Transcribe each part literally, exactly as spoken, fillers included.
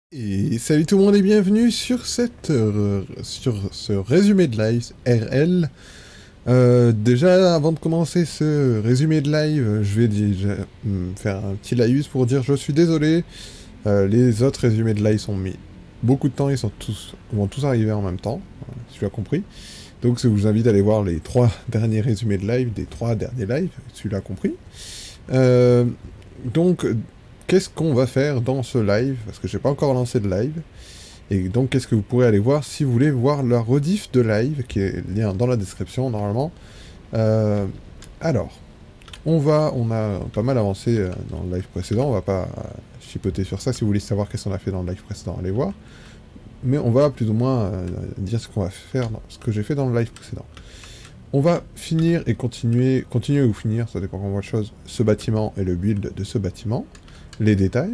Et salut tout le monde et bienvenue sur, cette, euh, sur ce résumé de live R L. Euh, déjà, avant de commencer ce résumé de live, je vais déjà hum, faire un petit laïus pour dire je suis désolé. Euh, les autres résumés de live sont mis beaucoup de temps, ils sont tous, vont tous arriver en même temps, si tu as compris. Donc je vous invite à aller voir les trois derniers résumés de live des trois derniers lives, si tu l'as compris. Euh, donc... Qu'est-ce qu'on va faire dans ce live? Parce que j'ai pas encore lancé de live. Et donc, qu'est-ce que vous pourrez aller voir si vous voulez voir la rediff de live, qui est lien dans la description, normalement. Euh, alors, on va, on a pas mal avancé euh, dans le live précédent. On va pas euh, chipoter sur ça. Si vous voulez savoir qu'est-ce qu'on a fait dans le live précédent, allez voir. Mais on va plus ou moins euh, dire ce qu'on va faire, dans, ce que j'ai fait dans le live précédent. On va finir et continuer, continuer ou finir, ça dépend comment on voit la chose, ce bâtiment et le build de ce bâtiment. Les détails.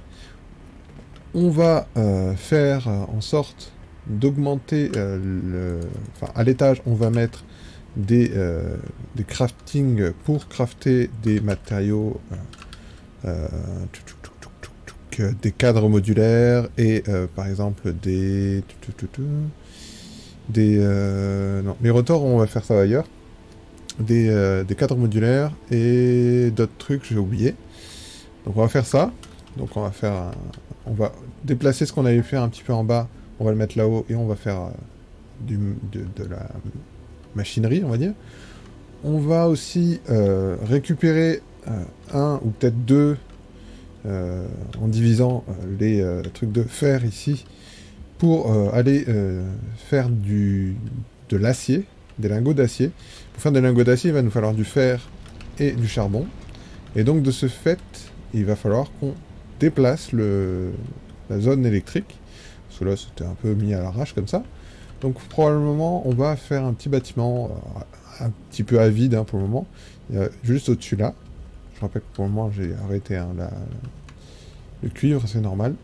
On va euh, faire euh, en sorte d'augmenter euh, le... Enfin, à l'étage, on va mettre des, euh, des crafting pour crafter des matériaux, euh, euh, tchouk, tchouk, tchouk, tchouk, tchouk, des cadres modulaires et euh, par exemple des... Tchouk, tchouk, tchouk, des... Euh, non, les rotors, on va faire ça ailleurs. Des, euh, des cadres modulaires et d'autres trucs, j'ai oublié. Donc on va faire ça. Donc on va faire, un... on va déplacer ce qu'on avait fait un petit peu en bas. On va le mettre là-haut et on va faire euh, du, de, de la machinerie, on va dire. On va aussi euh, récupérer euh, un ou peut-être deux euh, en divisant euh, les euh, trucs de fer ici pour euh, aller euh, faire du de l'acier, des lingots d'acier. Pour faire des lingots d'acier, il va nous falloir du fer et du charbon. Et donc de ce fait, il va falloir qu'on déplace le, la zone électrique. Parce que là, c'était un peu mis à l'arrache comme ça. Donc probablement, on va faire un petit bâtiment, euh, un petit peu à vide hein, pour le moment. Euh, juste au-dessus là. Je rappelle que pour le moment, j'ai arrêté hein, la, le cuivre, c'est normal.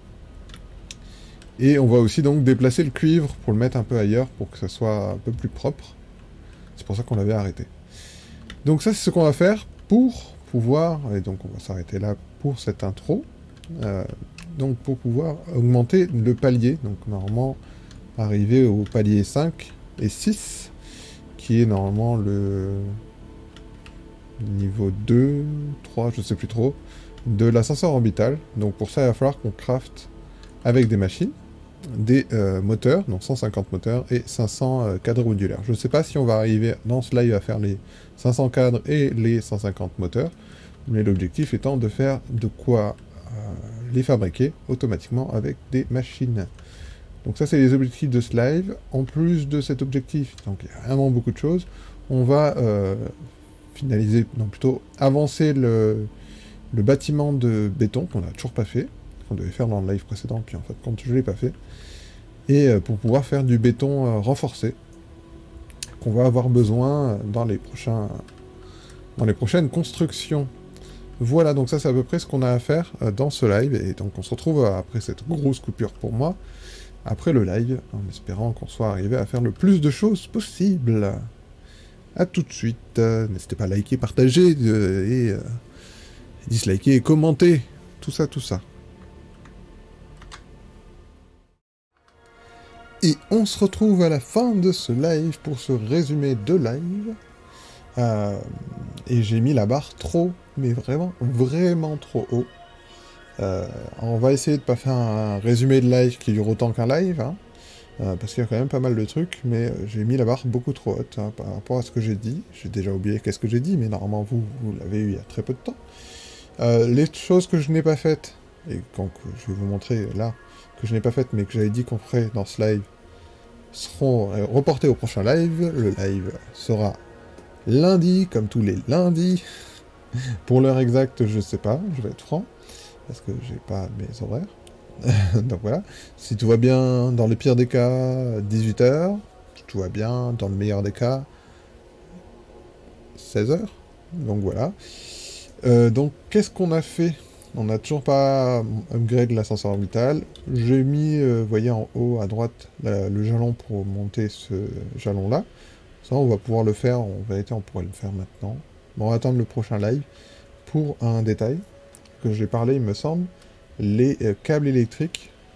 Et on va aussi donc déplacer le cuivre pour le mettre un peu ailleurs, pour que ça soit un peu plus propre. C'est pour ça qu'on l'avait arrêté. Donc ça, c'est ce qu'on va faire pour... pouvoir, et donc on va s'arrêter là pour cette intro, euh, donc pour pouvoir augmenter le palier, donc normalement arriver au palier cinq et six, qui est normalement le niveau deux, trois, je sais plus trop, de l'ascenseur orbital. Donc pour ça il va falloir qu'on craft avec des machines, des euh, moteurs, donc cent cinquante moteurs et cinq cents euh, cadres modulaires. Je ne sais pas si on va arriver dans ce live à faire les cinq cents cadres et les cent cinquante moteurs, mais l'objectif étant de faire de quoi euh, les fabriquer automatiquement avec des machines. Donc ça c'est les objectifs de ce live. En plus de cet objectif, donc il y a vraiment beaucoup de choses, on va euh, finaliser, non plutôt avancer le, le bâtiment de béton qu'on n'a toujours pas fait, qu'on devait faire dans le live précédent, puis en fait quand je ne l'ai pas fait, et euh, pour pouvoir faire du béton euh, renforcé, qu'on va avoir besoin dans les prochains, dans les prochaines constructions. Voilà, donc ça c'est à peu près ce qu'on a à faire euh, dans ce live, et donc on se retrouve euh, après cette grosse coupure pour moi, après le live, en espérant qu'on soit arrivé à faire le plus de choses possible. A tout de suite, euh, n'hésitez pas à liker, partager, euh, et euh, disliker et commenter, tout ça, tout ça. Et on se retrouve à la fin de ce live pour ce résumé de live. Euh, et j'ai mis la barre trop, mais vraiment, vraiment trop haut. Euh, on va essayer de pas faire un résumé de live qui dure autant qu'un live, hein, euh, parce qu'il y a quand même pas mal de trucs, mais euh, j'ai mis la barre beaucoup trop haute hein, par rapport à ce que j'ai dit. J'ai déjà oublié qu'est-ce que j'ai dit, mais normalement vous, vous l'avez eu il y a très peu de temps. Euh, les choses que je n'ai pas faites, et donc je vais vous montrer là, que je n'ai pas faites, mais que j'avais dit qu'on ferait dans ce live, seront reportés au prochain live. Le live sera lundi, comme tous les lundis. Pour l'heure exacte, je sais pas, je vais être franc, parce que j'ai pas mes horaires. Donc voilà. Si tout va bien, dans le pire des cas, dix-huit heures. Si tout va bien, dans le meilleur des cas, seize heures. Donc voilà. Euh, donc qu'est-ce qu'on a fait? On n'a toujours pas upgrade l'ascenseur orbital. J'ai mis, euh, vous voyez en haut à droite, la, le jalon pour monter ce jalon-là. Ça, on va pouvoir le faire. En vérité, on pourrait le faire maintenant. Bon, on va attendre le prochain live. Pour un détail que j'ai parlé, il me semble, les euh, câbles électriques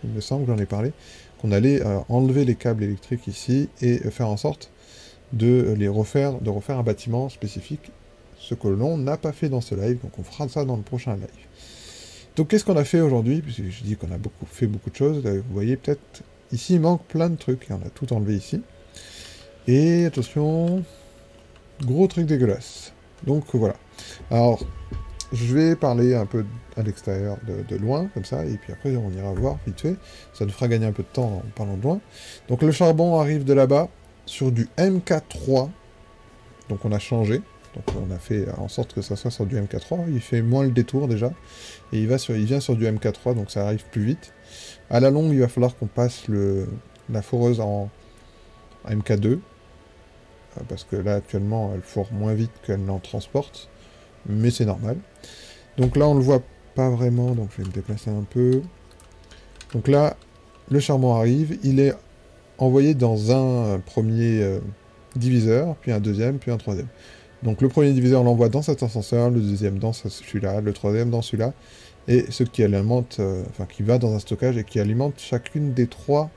il me semble, j'en ai parlé, qu'on allait euh, enlever les câbles électriques ici et euh, faire en sorte de les refaire, de refaire un bâtiment spécifique, ce que l'on n'a pas fait dans ce live, donc on fera ça dans le prochain live. Donc qu'est-ce qu'on a fait aujourd'hui? Puisque je dis qu'on a beaucoup, fait beaucoup de choses, vous voyez peut-être, ici il manque plein de trucs, et on a tout enlevé ici. Et attention, gros truc dégueulasse. Donc voilà. Alors, je vais parler un peu à l'extérieur de, de loin, comme ça, et puis après on ira voir vite fait. Ça nous fera gagner un peu de temps en parlant de loin. Donc le charbon arrive de là-bas, sur du M K trois. Donc on a changé. Donc on a fait en sorte que ça soit sur du M K trois. Il fait moins le détour déjà. Et il, va sur, il vient sur du M K trois, donc ça arrive plus vite. À la longue, il va falloir qu'on passe le, la foreuse en M K deux. Parce que là, actuellement, elle fore moins vite qu'elle n'en transporte. Mais c'est normal. Donc là, on ne le voit pas vraiment, donc je vais me déplacer un peu. Donc là, le charbon arrive. Il est envoyé dans un premier euh, diviseur, puis un deuxième, puis un troisième. Donc le premier diviseur l'envoie dans cet ascenseur, le deuxième dans celui-là, le troisième dans celui-là, et ce qui alimente, euh, enfin qui va dans un stockage et qui alimente chacune des trois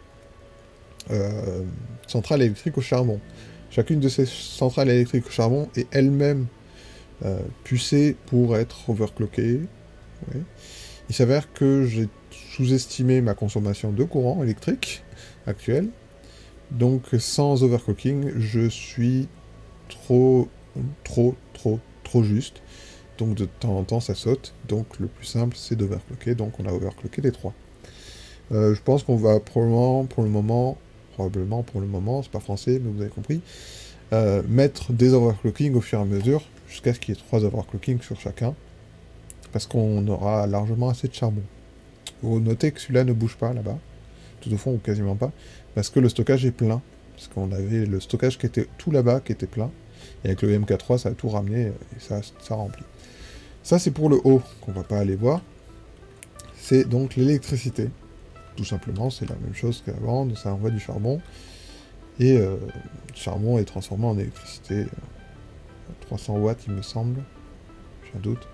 euh, centrales électriques au charbon. Chacune de ces centrales électriques au charbon est elle-même euh, pucée pour être overclockée. Ouais. Il s'avère que j'ai sous-estimé ma consommation de courant électrique actuelle. Donc sans overclocking, je suis trop, trop, trop, trop juste. Donc de temps en temps ça saute. Donc le plus simple c'est d'overclocker. Donc on a overclocké les trois. Euh, je pense qu'on va probablement pour le moment... probablement pour le moment, c'est pas français, mais vous avez compris, euh, mettre des overclocking au fur et à mesure, jusqu'à ce qu'il y ait trois overclocking sur chacun, parce qu'on aura largement assez de charbon. Vous notez que celui-là ne bouge pas, là-bas, tout au fond, ou quasiment pas, parce que le stockage est plein, parce qu'on avait le stockage qui était tout là-bas, qui était plein, et avec le M K trois, ça a tout ramené, et ça, ça remplit. Ça, c'est pour le haut, qu'on va pas aller voir. C'est donc l'électricité. Tout simplement, c'est la même chose qu'avant, ça envoie du charbon, et euh, le charbon est transformé en électricité, euh, trois cents watts il me semble, j'ai un doute.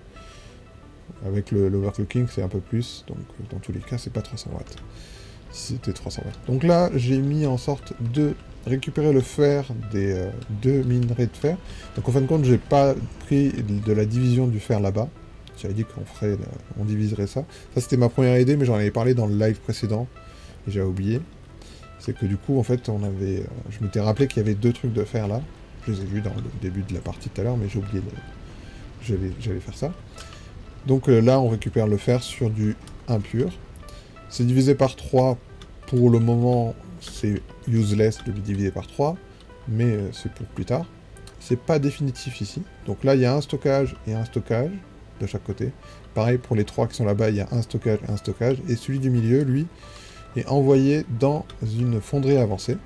Avec l'overclocking c'est un peu plus, donc dans tous les cas c'est pas trois cents watts, si c'était trois cents watts. Donc là j'ai mis en sorte de récupérer le fer des euh, deux minerais de fer, donc en fin de compte j'ai pas pris de la division du fer là-bas. J'avais dit qu'on ferait, on diviserait ça. Ça, c'était ma première idée, mais j'en avais parlé dans le live précédent, et j'avais oublié. C'est que du coup, en fait, on avait... Euh, je m'étais rappelé qu'il y avait deux trucs de fer là. Je les ai vus dans le début de la partie tout à l'heure, mais j'ai oublié de... J'allais faire ça. Donc euh, là, on récupère le fer sur du impur. C'est divisé par trois. Pour le moment, c'est useless de le diviser par trois, mais euh, c'est pour plus tard. C'est pas définitif ici. Donc là, il y a un stockage et un stockage de chaque côté. Pareil pour les trois qui sont là-bas, il y a un stockage et un stockage, et celui du milieu, lui, est envoyé dans une fonderie avancée,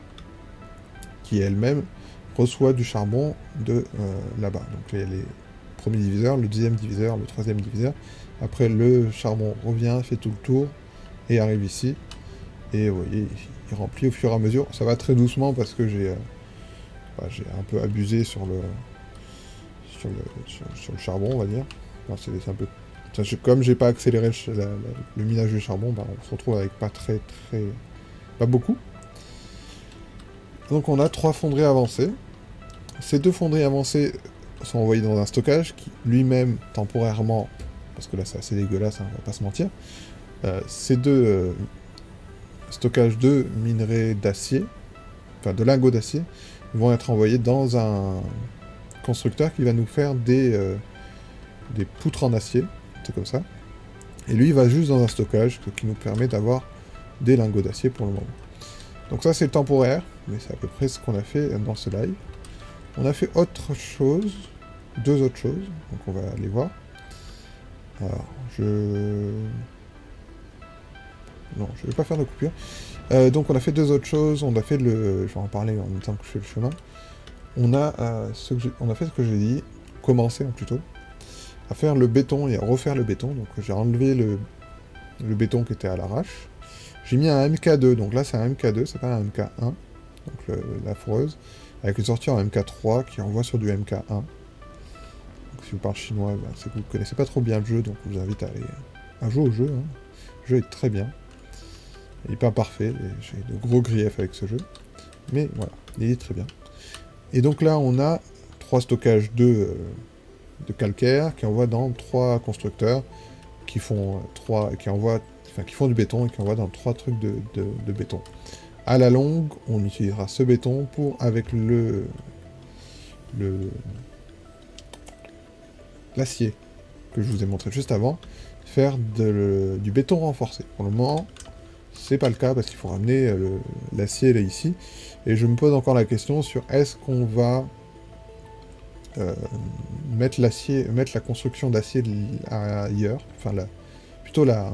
qui elle-même reçoit du charbon de euh, là-bas. Donc il y a les premiers diviseurs, le deuxième diviseur, le troisième diviseur. Après, le charbon revient, fait tout le tour, et arrive ici. Et vous voyez, il remplit au fur et à mesure. Ça va très doucement parce que j'ai euh, bah, j'ai un peu abusé sur le, sur le, sur, sur le charbon, on va dire. Enfin, c'est un peu... Comme j'ai pas accéléré le, la, la, le minage du charbon, bah, on se retrouve avec pas très très... pas beaucoup. Donc on a trois fonderies avancées. Ces deux fonderies avancées sont envoyées dans un stockage qui lui-même, temporairement, parce que là c'est assez dégueulasse, hein, on va pas se mentir, euh, ces deux euh, stockages de minerais d'acier, enfin de lingots d'acier, vont être envoyés dans un constructeur qui va nous faire des... Euh, des poutres en acier, c'est comme ça. Et lui, il va juste dans un stockage qui nous permet d'avoir des lingots d'acier pour le moment. Donc ça, c'est temporaire, mais c'est à peu près ce qu'on a fait dans ce live. On a fait autre chose, deux autres choses, donc on va aller voir. Alors, je... Non, je vais pas faire de coupure. Euh, donc on a fait deux autres choses, on a fait le... Je vais en parler en même temps que je fais le chemin. On a, euh, ce que on a fait ce que j'ai dit, commencé plutôt, à faire le béton et à refaire le béton. Donc j'ai enlevé le, le béton qui était à l'arrache. J'ai mis un M K deux, donc là c'est un M K deux, c'est pas un M K un, donc le, la foreuse, avec une sortie en M K trois qui renvoie sur du M K un. Donc si vous parlez chinois, ben, c'est que vous ne connaissez pas trop bien le jeu, donc je vous invite à aller à jouer au jeu. Hein. Le jeu est très bien. Il n'est pas parfait, j'ai de gros griefs avec ce jeu. Mais voilà, il est très bien. Et donc là, on a trois stockages de, euh, de calcaire qui envoient dans trois constructeurs qui font, euh, trois, qui envoient, enfin, qui font du béton et qui envoient dans trois trucs de, de, de béton. À la longue, on utilisera ce béton pour, avec le... le l'acier que je vous ai montré juste avant, faire de, le, du béton renforcé. Pour le moment, c'est pas le cas parce qu'il faut ramener l'acier là ici. Et je me pose encore la question sur est-ce qu'on va euh, mettre l'acier, mettre la construction d'acier ailleurs, enfin la, plutôt la,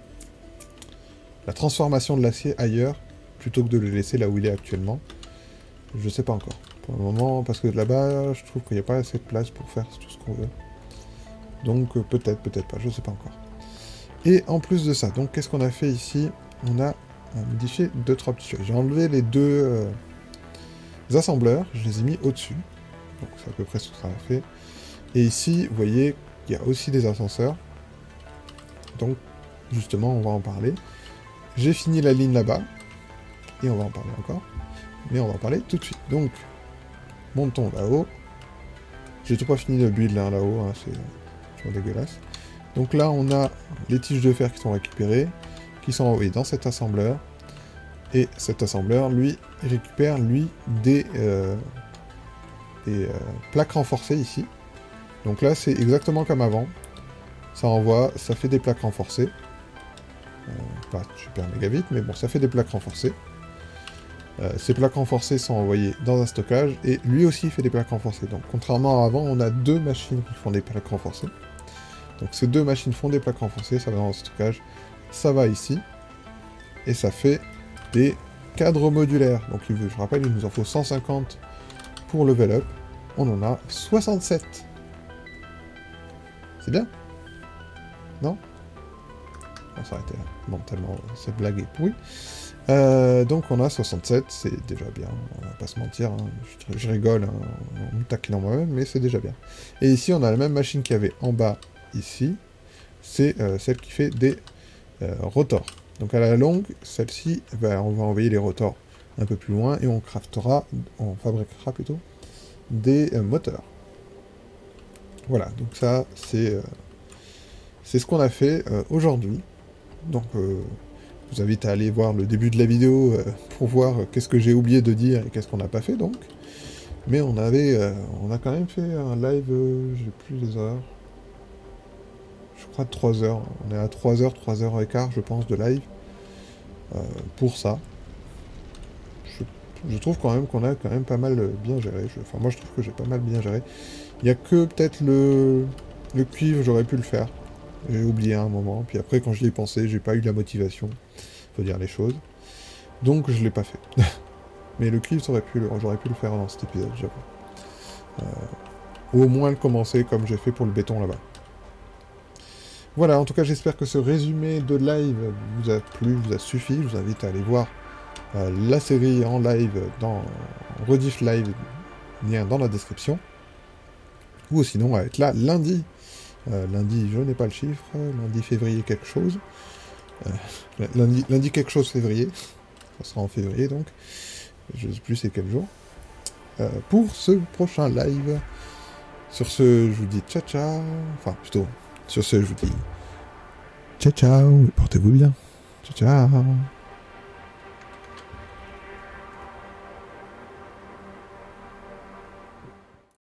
la transformation de l'acier ailleurs, plutôt que de le laisser là où il est actuellement. Je sais pas encore. Pour le moment, parce que là-bas, je trouve qu'il n'y a pas assez de place pour faire tout ce qu'on veut. Donc euh, peut-être, peut-être pas, je sais pas encore. Et en plus de ça, donc qu'est-ce qu'on a fait ici? On a modifié deux, trois petites choses. J'ai enlevé les deux euh, assembleurs, je les ai mis au-dessus. Donc c'est à peu près ce que ça a fait. Et ici, vous voyez, il y a aussi des ascenseurs. Donc, justement, on va en parler. J'ai fini la ligne là-bas. Et on va en parler encore. Mais on va en parler tout de suite. Donc, montons là-haut. J'ai tout pas fini le build là, là-haut, hein, c'est toujours dégueulasse. Donc là, on a les tiges de fer qui sont récupérées, qui sont envoyées dans cet assembleur. Et cet assembleur, lui, il récupère, lui, des, euh, des euh, plaques renforcées ici. Donc là, c'est exactement comme avant. Ça envoie, ça fait des plaques renforcées. Euh, pas super méga vite, mais bon, ça fait des plaques renforcées. Euh, ces plaques renforcées sont envoyées dans un stockage, et lui aussi fait des plaques renforcées. Donc contrairement à avant, on a deux machines qui font des plaques renforcées. Donc ces deux machines font des plaques renforcées, ça va dans le stockage, ça va ici, et ça fait des cadres modulaires. Donc je rappelle, il nous en faut cent cinquante pour level up, on en a soixante-sept. C'est bien? Non? On va s'arrêter là. Bon, tellement cette blague est pourrie. Euh, donc on a soixante-sept, c'est déjà bien, on va pas se mentir, hein. je, je rigole hein, en me taquinant moi-même, mais c'est déjà bien. Et ici on a la même machine qu'il y avait en bas, ici, c'est euh, celle qui fait des euh, rotors. Donc à la longue, celle-ci, ben, on va envoyer les rotors un peu plus loin, et on craftera, on fabriquera plutôt, des euh, moteurs. Voilà, donc ça, c'est euh, c'est ce qu'on a fait euh, aujourd'hui. Donc... Euh, je vous invite à aller voir le début de la vidéo euh, pour voir euh, qu'est-ce que j'ai oublié de dire et qu'est-ce qu'on n'a pas fait, donc. Mais on avait... Euh, on a quand même fait un live, euh, j'ai plus les heures. Je crois de trois heures. On est à trois heures, trois heures et quart, je pense, de live. Euh, pour ça. Je, je trouve quand même qu'on a quand même pas mal bien géré. Je, enfin, moi, je trouve que j'ai pas mal bien géré. Il n'y a que peut-être le, le cuivre, j'aurais pu le faire. J'ai oublié à un moment, puis après quand j'y ai pensé, j'ai pas eu la motivation, faut dire les choses. Donc je l'ai pas fait. Mais le cuivre, j'aurais pu, pu le faire dans cet épisode, j'avoue. Euh, ou au moins le commencer comme j'ai fait pour le béton là-bas. Voilà, en tout cas j'espère que ce résumé de live vous a plu, vous a suffi. Je vous invite à aller voir euh, la série en live, dans rediff live, lien dans la description. Ou sinon à être là lundi. Euh, lundi, je n'ai pas le chiffre, lundi février quelque chose. Euh, lundi, lundi quelque chose février, ça sera en février donc, je ne sais plus c'est quel jour. Euh, pour ce prochain live, sur ce, je vous dis ciao ciao, enfin plutôt, sur ce, je vous dis ciao ciao, portez-vous bien, ciao ciao.